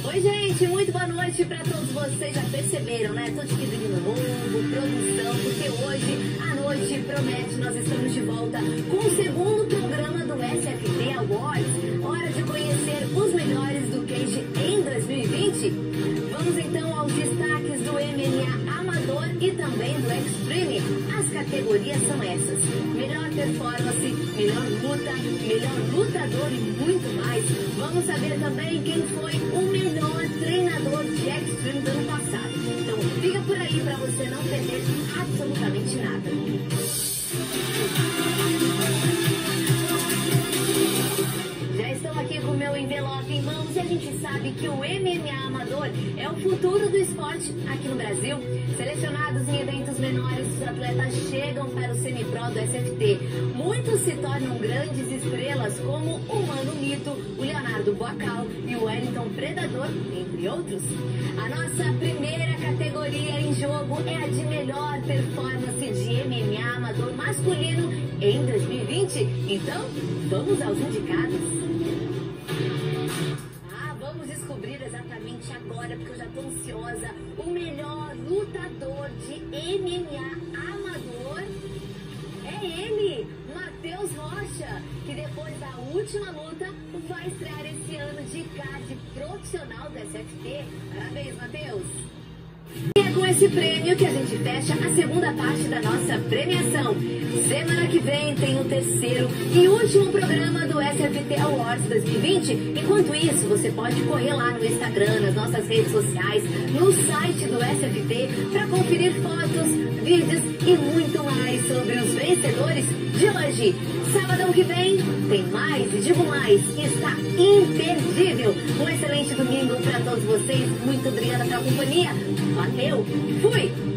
Oi, gente, muito boa noite pra todos vocês. Já perceberam, né? Tô de Quidrinho novo, produção, porque hoje a noite promete. Nós estamos de volta com o segundo programa do SFT Awards. Hora de conhecer os melhores do Cage em 2020. Vamos então aos destaques do MMA Amador e também do Extreme. As categorias são essas: melhor performance, melhor luta, melhor lutador e muito mais. Vamos saber também quem foi o melhor treinador de Extreme do ano passado. Então fica por aí para você não perder absolutamente nada. Já estou aqui com o meu envelope em mãos e a gente sabe que o MMA Amador é o futuro do esporte aqui no Brasil. Selecionados em eventos menores, os atletas chegam para o semi-pro do SFT. Muitos se tornam grandes estrelas como o Mano Mito, o Leonardo Boacal e o Wellington Predador, entre outros. A nossa primeira categoria em jogo é a de melhor performance de MMA Amador masculino em 2020. Então, vamos aos indicados. Vamos descobrir exatamente agora, porque eu já estou ansiosa. O melhor lutador de MMA Amador é ele, Matheus Rocha, que depois da última luta vai estrear esse ano de card profissional do SFT. Parabéns, Matheus! E é com esse prêmio que a gente fecha a segunda parte da nossa premiação. Semana que vem tem o terceiro e último programa do SFT Awards 2020. Enquanto isso, você pode correr lá no Instagram, nas nossas redes sociais, no site do SFT, para conferir fotos, vídeos e muito mais sobre os vencedores de hoje. Sábado que vem tem mais, e digo mais, está imperdível. Um excelente domingo para todos vocês. Muito obrigada pela companhia. Valeu, fui!